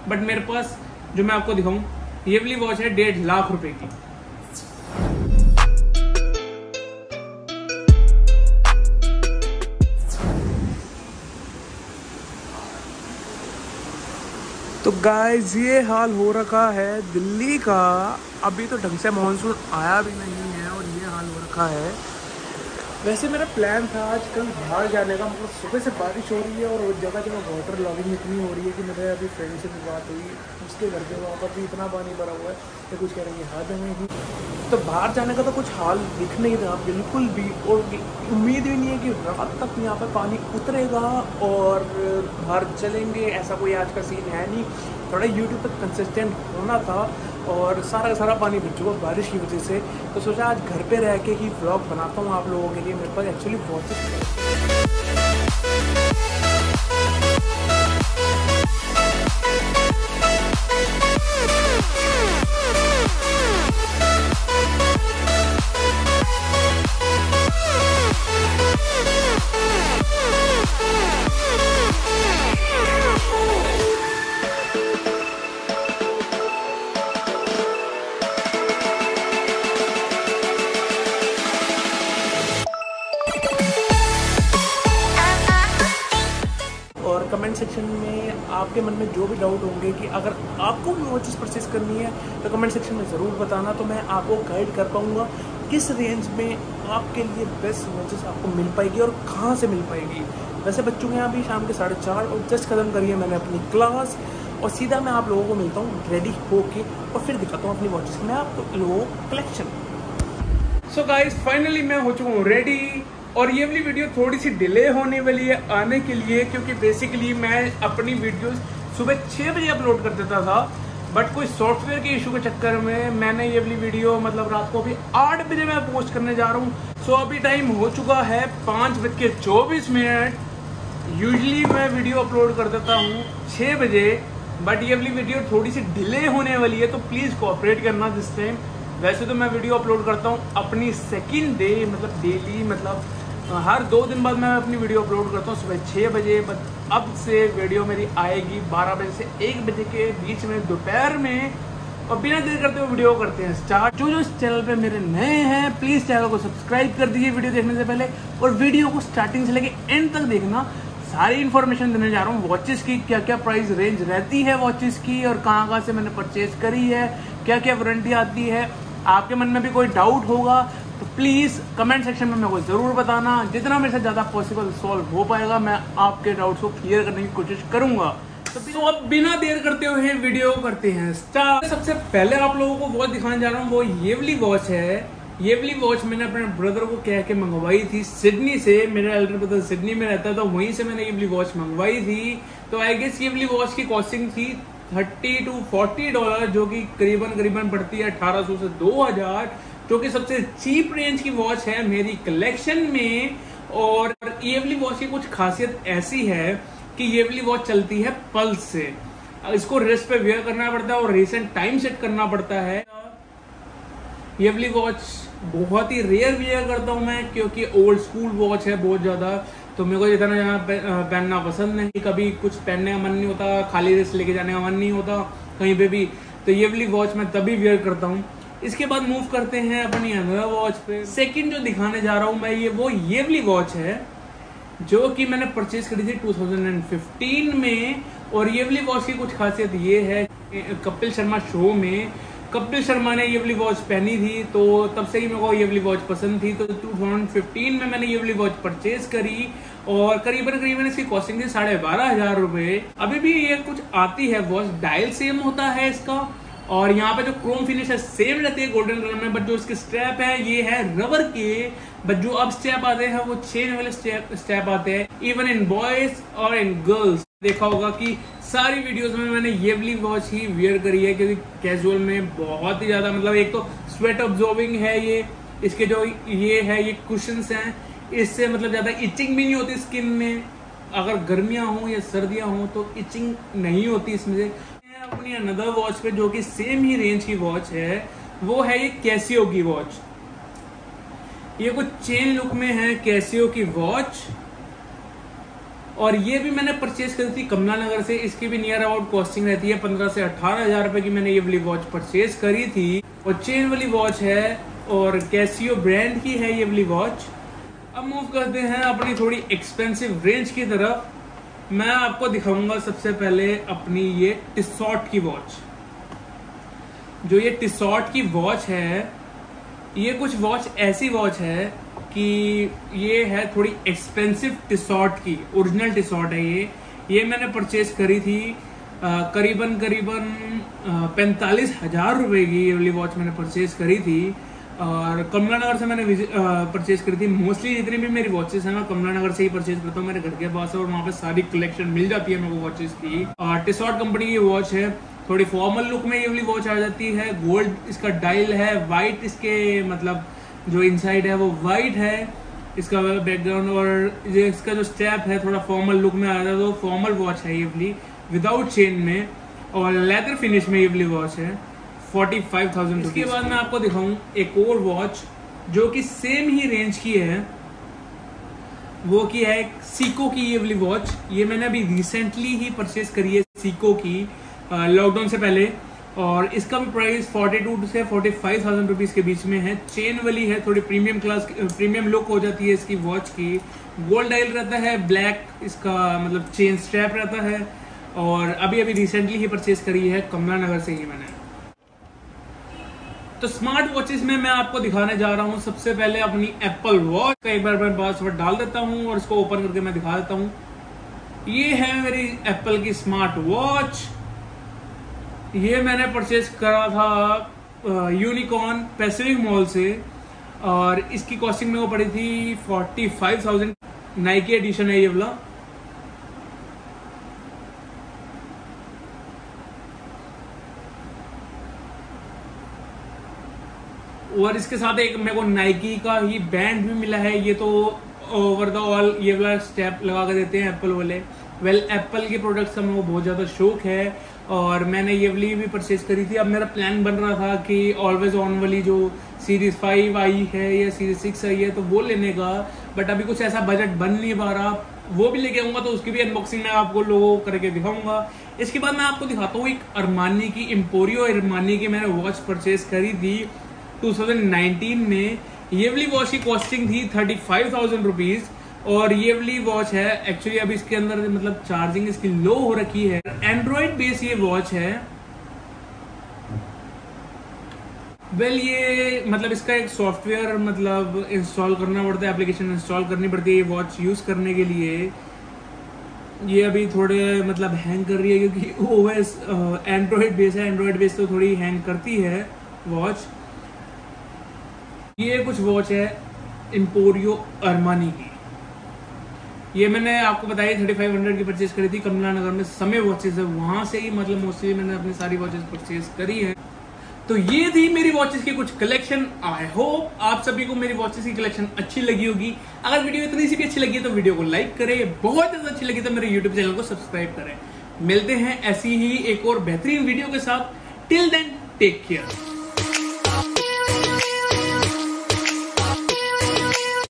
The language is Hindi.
बट मेरे पास जो मैं आपको दिखाऊं ये वाली वॉच है 1.5 लाख रुपए की। तो गाइस ये हाल हो रखा है दिल्ली का। अभी तो ढंग से मानसून आया भी नहीं है और ये हाल हो रखा है। वैसे मेरा प्लान था आज कल बाहर जाने का, मतलब सुबह से बारिश हो रही है और जगह जगह वाटर लॉगिंग इतनी हो रही है कि मेरे अभी फ्रेंड से भी बात हुई, उसके घर के वहाँ पर भी इतना पानी भरा हुआ है कि कुछ कह रहे हैं हाथ में ही। तो बाहर जाने का तो कुछ हाल दिख नहीं रहा बिल्कुल भी, और उम्मीद भी नहीं है कि रात तक यहाँ पर पानी उतरेगा और बाहर चलेंगे, ऐसा कोई आज का सीन है नहीं। थोड़ा यूट्यूब पर कंसिस्टेंट होना था और सारा का सारा पानी भर चुका बारिश की वजह से। तो सोचा आज घर पे रह के ही व्लॉग बनाता हूँ आप लोगों के लिए। मेरे पास एक्चुअली कमेंट सेक्शन में आपके मन में जो भी डाउट होंगे कि अगर आपको भी वो चीज़ परचेज करनी है तो कमेंट सेक्शन में ज़रूर बताना, तो मैं आपको गाइड कर पाऊँगा किस रेंज में आपके लिए बेस्ट वॉचेस आपको मिल पाएगी और कहाँ से मिल पाएगी। वैसे बच्चों के यहाँ भी शाम के 4:30 और जस्ट खत्म करिए मैंने अपनी क्लास और सीधा मैं आप लोगों को मिलता हूँ रेडी होके और फिर दिखाता हूँ अपनी वॉचेस में आप लोगों को कलेक्शन। सो गाइस फाइनली मैं हो चुका हूँ रेडी और ये वाली वीडियो थोड़ी सी डिले होने वाली है आने के लिए, क्योंकि बेसिकली मैं अपनी वीडियोस सुबह 6 बजे अपलोड कर देता था, बट कोई सॉफ्टवेयर के इशू के चक्कर में मैंने ये वाली वीडियो मतलब रात को अभी 8 बजे मैं पोस्ट करने जा रहा हूँ। सो अभी टाइम हो चुका है 5:24। यूजली मैं वीडियो अपलोड कर देता हूँ 6 बजे, बट ये वाली वीडियो थोड़ी सी डिले होने वाली है, तो प्लीज़ कोऑपरेट करना दिस टाइम। वैसे तो मैं वीडियो अपलोड करता हूँ अपनी सेकंड डे, मतलब डेली, मतलब हर 2 दिन बाद मैं अपनी वीडियो अपलोड करता हूँ सुबह 6 बजे। बट अब से वीडियो मेरी आएगी 12 बजे से 1 बजे के बीच में दोपहर में। और बिना देर करते हुए वीडियो करते हैं स्टार्ट। जो इस चैनल पे मेरे नए हैं प्लीज़ चैनल को सब्सक्राइब कर दीजिए वीडियो देखने से पहले, और वीडियो को स्टार्टिंग से लेके एंड तक देखना। सारी इन्फॉर्मेशन देने जा रहा हूँ वॉचेस की, क्या क्या प्राइस रेंज रहती है वॉचेस की और कहाँ कहाँ से मैंने परचेज करी है, क्या क्या वारंटी आती है। आपके मन में भी कोई डाउट होगा तो प्लीज़ कमेंट सेक्शन में मेरे को ज़रूर बताना। जितना मेरे से ज़्यादा पॉसिबल सॉल्व हो पाएगा मैं आपके डाउट्स को क्लियर करने की कोशिश करूंगा। तो अब बिना देर करते हुए वीडियो करते हैं स्टार्ट। सबसे पहले आप लोगों को वॉच दिखाने जा रहा हूँ, वो ये वाली वॉच है। ये वाली वॉच मैंने अपने ब्रदर को कह के मंगवाई थी सिडनी से। मेरा एल्डर ब्रदर सिडनी में रहता था, वहीं से मैंने ये वाली वॉच मंगवाई थी। तो आई गेस ये वाली वॉच की कॉस्टिंग थी $30 to $40, जो कि करीबन पड़ती है 1800 से 2000, जो कि सबसे चीप रेंज की वॉच है मेरी कलेक्शन में। और ये वाली वॉच की कुछ खासियत ऐसी है कि ये वाली वॉच चलती है पल्स से। इसको रिस्ट पे वेयर करना पड़ता है और रिसेंट टाइम सेट करना पड़ता है। ये वाली वॉच बहुत ही रेयर वेयर करता हूँ मैं, क्योंकि ओल्ड स्कूल वॉच है बहुत ज्यादा, तो मेरे को इतना यहाँ पहनना पसंद नहीं। कभी कुछ पहनने का मन नहीं होता, खाली रिस्ट लेके जाने का मन नहीं होता कहीं पे भी, तो ये वाली वॉच मैं तभी वेयर करता हूँ। इसके बाद मूव करते हैं अपनी अनदर वॉच पे। सेकंड जो दिखाने जा रहा हूँ मैं ये वाली वॉच है जो कि मैंने परचेज करी थी 2015 में। और ये वाली वॉच की कुछ खासियत ये है, कपिल शर्मा शो में कपिल शर्मा ने ये वाली वॉच पहनी थी, तो तब से ही मेरे को ये वाली वॉच पसंद थी। तो 2015 में मैंने ये वाली वॉच परचेज करी और करीबन इसकी कॉस्टिंग थी 12,500 रुपए। अभी भी ये कुछ आती है वॉच, डायल सेम होता है इसका, और यहाँ पे जो क्रोम फिनिश है सेम रहती है गोल्डन कलर में, बट जो इसके स्ट्रैप है ये है रबर के। बट जो अब स्टेप आते हैं वो चेन वाले स्टेप आते हैं, इवन इन बॉयज और इन गर्ल्स। देखा होगा कि सारी वीडियोस में मैंने ये वाली वॉच ही वेयर करी है, क्योंकि कैजुअल में बहुत ही ज्यादा, मतलब एक तो स्वेट ऑब्जॉर्बिंग है ये, इसके जो ये है ये कुशंस हैं, इससे मतलब ज्यादा इचिंग भी नहीं होती स्किन में। अगर गर्मियां हो या सर्दियां हो तो इचिंग नहीं होती इसमें से। अपनी अनदर वॉच पे जो कि सेम ही रेंज की वॉच है, वो है ये कैसियो की वॉच। ये कुछ चेन लुक में है कैसियो की वॉच, और ये भी मैंने परचेज करी थी कमला नगर से। इसकी भी नियर अबाउट कॉस्टिंग रहती है 15 से 18,000 रुपए की। मैंने ये वाली वॉच परचेज करी थी और चेन वाली वॉच है और कैसियो ब्रांड की है ये वाली वॉच। अब मूव करते हैं अपनी थोड़ी एक्सपेंसिव रेंज की तरफ। मैं आपको दिखाऊंगा सबसे पहले अपनी ये टिसॉट की वॉच। जो ये टिसॉट की वॉच है, ये कुछ वॉच ऐसी वॉच है कि ये है थोड़ी एक्सपेंसिव टिसॉट की, ओरिजिनल टिसॉट है ये मैंने परचेज करी थी करीबन 45,000 रुपए की ये वाली वॉच मैंने परचेज करी थी। और कमला नगर से मैंने परचेज करी थी। मोस्टली जितनी भी मेरी वॉचेस हैं मैं कमला नगर से ही परचेज करता हूँ, मेरे घर के पास है और वहाँ पे सारी कलेक्शन मिल जाती है मेरे को वॉचेस की। और टिसॉट कंपनी की वॉच है, थोड़ी फॉर्मल लुक में ये वाली वॉच आ जाती है। गोल्ड इसका डायल है, वाइट इसके मतलब जो इनसाइड है वो वाइट है इसका बैकग्राउंड, और ये इसका जो स्टेप है थोड़ा फॉर्मल लुक में आ जाता है। तो फॉर्मल वॉच है ये वाली, विदाउट चेन में और लेदर फिनिश में ये वाली वॉच है 45,000। इसके बाद मैं आपको दिखाऊं एक और वॉच जो कि सेम ही रेंज की है, वो की है सीको की ये वाली वॉच। ये मैंने अभी रिसेंटली ही परचेज करी है सीको की, लॉकडाउन से पहले, और इसका भी प्राइस 42 से 45,000 रुपीज के बीच में है। चेन वाली है, थोड़ी प्रीमियम क्लास प्रीमियम लुक हो जाती है इसकी वॉच की। गोल्ड डायल रहता है, ब्लैक इसका मतलब चेन स्ट्रैप रहता है, और अभी रिसेंटली ही परचेज करी है कमला नगर से ही मैंने। तो स्मार्ट वॉचेस में मैं आपको दिखाने जा रहा हूं सबसे पहले अपनी एप्पल वॉच का। एक बार मैं पासवर्ड डाल देता हूं और इसको ओपन करके मैं दिखा देता हूं। ये है मेरी एप्पल की स्मार्ट वॉच। ये मैंने परचेज करा था यूनिकॉर्न पैसिफिक मॉल से और इसकी कॉस्टिंग में वो पड़ी थी 45,000। नाइकी एडिशन है ये वाला। और इसके साथ एक मेरे को नाइकी का ही बैंड भी मिला है। ये तो ओवर द ऑल ये वाला स्टेप लगा कर देते हैं एप्पल वाले। एप्पल के प्रोडक्ट्स का मेरे को बहुत ज्यादा शौक है और मैंने ये वाली भी परचेज करी थी। अब मेरा प्लान बन रहा था कि ऑलवेज ऑन वाली जो सीरीज 5 आई है या सीरीज 6 आई है तो वो लेने का, बट अभी कुछ ऐसा बजट बन नहीं पा रहा। वो भी लेके आऊंगा तो उसकी भी अनबॉक्सिंग मैं आपको लोगों करके दिखाऊंगा। इसके बाद मैं आपको दिखाता हूँ एक अरमानी की, एम्पोरियो अरमानी की मैंने वॉच परचेज करी थी 2019 में। ये वाली वॉच की कॉस्टिंग थी 35,000 रुपीज और ये वाली वॉच है एक्चुअली अभी इसके अंदर मतलब चार्जिंग इसकी लो हो रखी है। एंड्रॉइड बेस ये वॉच है। ये मतलब इसका एक सॉफ्टवेयर मतलब इंस्टॉल करना पड़ता है, एप्लीकेशन इंस्टॉल करनी पड़ती है ये वॉच यूज करने के लिए। ये अभी थोड़े मतलब हैंग कर रही है क्योंकि ओएस एंड्रॉइड बेस है। एंड्रॉइड बेस तो थोड़ी हैंग करती है वॉच। ये कुछ वॉच है एम्पोरियो अरमानी की। ये मैंने आपको बताया 3500 की परचेज करी थी कमला नगर में। समय वॉचेस है वहां से ही मतलब मोस्टली मैंने अपनी सारी वॉचेस परचेज करी है। तो ये थी मेरी वॉचेस की कुछ कलेक्शन। आई होप आप सभी को मेरी वॉचेस की कलेक्शन अच्छी लगी होगी। अगर वीडियो इतनी सी भी अच्छी लगी है तो वीडियो को लाइक करें, बहुत ज्यादा अच्छी लगी तो मेरे यूट्यूब चैनल को सब्सक्राइब करें। मिलते हैं ऐसी ही एक और बेहतरीन वीडियो के साथ। Till then take care.